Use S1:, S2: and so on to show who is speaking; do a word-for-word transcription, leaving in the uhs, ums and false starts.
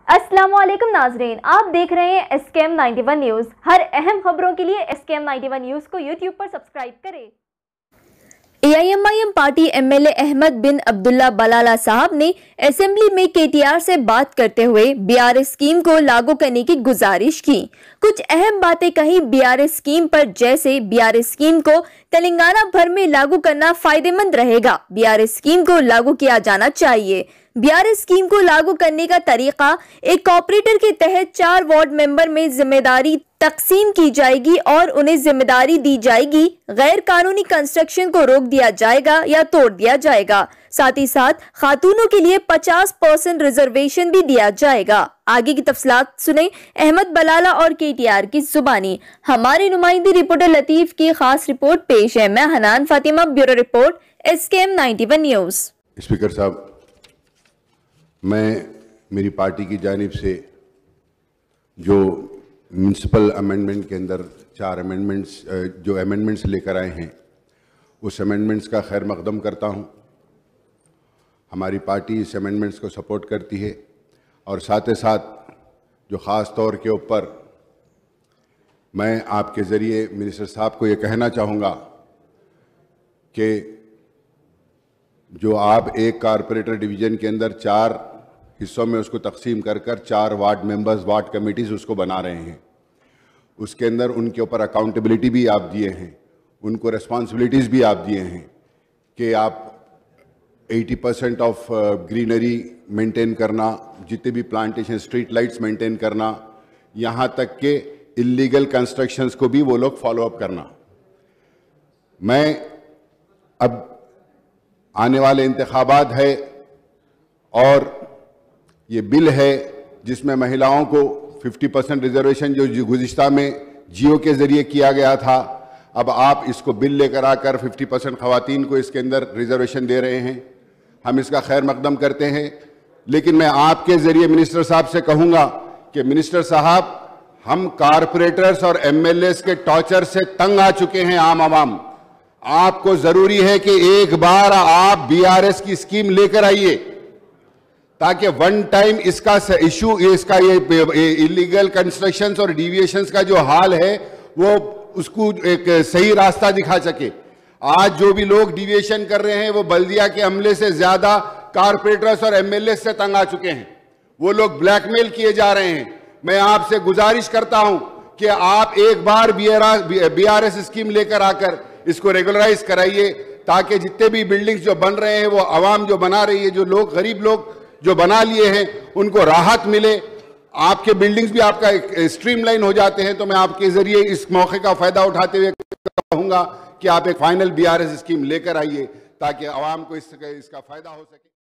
S1: अस्सलामुअलैकुम नाजरीन, आप देख रहे हैं S K M ninety one news. हर अहम खबरों के लिए S K M ninety one news को यूट्यूब पर सब्सक्राइब करें। A I M I M party M L A Ahmed bin Abdullah Balala साहब ने असेंबली में के टी आर से बात करते हुए बी आर एस स्कीम को लागू करने की गुजारिश की। कुछ अहम बातें कही बी आर एस स्कीम पर, जैसे बी आर एस स्कीम को तेलंगाना भर में लागू करना फायदेमंद रहेगा। बी आर एस स्कीम को लागू किया जाना चाहिए। बी आर एस स्कीम को लागू करने का तरीका, एक कॉपरेटर के तहत चार वार्ड मेंबर में जिम्मेदारी तकसीम की जाएगी और उन्हें जिम्मेदारी दी जाएगी। गैर कानूनी कंस्ट्रक्शन को रोक दिया जाएगा या तोड़ दिया जाएगा। साथ ही साथ खातूनों के लिए पचास परसेंट रिजर्वेशन भी दिया जाएगा। आगे की तफसीलात सुने अहमद बलाला और के टी आर की जुबानी। हमारे नुमाइंदी रिपोर्टर लतीफ की खास रिपोर्ट पेश है। मैं Hanan Fatima, bureau report S K M ninety one news.
S2: Speaker साहब, मैं मेरी पार्टी की जानिब से जो म्यूनसिपल अमेंडमेंट के अंदर चार अमेंडमेंट्स जो अमेंडमेंट्स लेकर आए हैं, उस अमेंडमेंट्स का खैर मकदम करता हूं। हमारी पार्टी इस अमेंडमेंट्स को सपोर्ट करती है और साथ ही साथ जो ख़ास तौर के ऊपर मैं आपके ज़रिए मिनिस्टर साहब को ये कहना चाहूँगा कि जो आप एक कारपोरेटर डिवीज़न के अंदर चार हिस्सों में उसको तकसीम कर कर चार वार्ड मेंबर्स, वार्ड कमेटीज़ उसको बना रहे हैं, उसके अंदर उनके ऊपर अकाउंटेबिलिटी भी आप दिए हैं, उनको रिस्पॉन्सिबिलिटीज़ भी आप दिए हैं कि आप अस्सी परसेंट ऑफ ग्रीनरी मेंटेन करना, जितने भी प्लांटेशन, स्ट्रीट लाइट्स मेंटेन करना, यहाँ तक के इलीगल कंस्ट्रक्शंस को भी वो लोग फॉलो अप करना। मैं अब आने वाले इंतखाबात है और ये बिल है जिसमें महिलाओं को पचास परसेंट रिजर्वेशन जो गुज़िश्ता में जियो के ज़रिए किया गया था, अब आप इसको बिल लेकर आकर पचास परसेंट ख़वातीन को इसके अंदर रिजर्वेशन दे रहे हैं। हम इसका खैर मकदम करते हैं, लेकिन मैं आपके ज़रिए मिनिस्टर साहब से कहूँगा कि मिनिस्टर साहब, हम कारपोरेटर्स और एम एल एस के टॉर्चर से तंग आ चुके हैं। आम आवाम, आपको ज़रूरी है कि एक बार आप बी आर एस की स्कीम लेकर आइए ताकि वन टाइम इसका इशू, इसका ये इलीगल कंस्ट्रक्शंस और डिविएशंस का जो हाल है वो उसको एक सही रास्ता दिखा सके। आज जो भी लोग डिविएशन कर रहे हैं वो बल्दिया के अमले से ज्यादा कारपोरेटर्स और एम एल ए से तंग आ चुके हैं। वो लोग ब्लैकमेल किए जा रहे हैं। मैं आपसे गुजारिश करता हूं कि आप एक बार बी आर एस स्कीम लेकर आकर इसको रेगुलराइज कराइए ताकि जितने भी बिल्डिंग्स जो बन रहे हैं वो आवाम जो बना रही है, जो लोग गरीब लोग जो बना लिए हैं, उनको राहत मिले। आपके बिल्डिंग्स भी आपका स्ट्रीमलाइन हो जाते हैं। तो मैं आपके जरिए इस मौके का फायदा उठाते हुए कहूंगा कि आप एक final B R S scheme लेकर आइए ताकि आवाम को इसका इसका फायदा हो सके।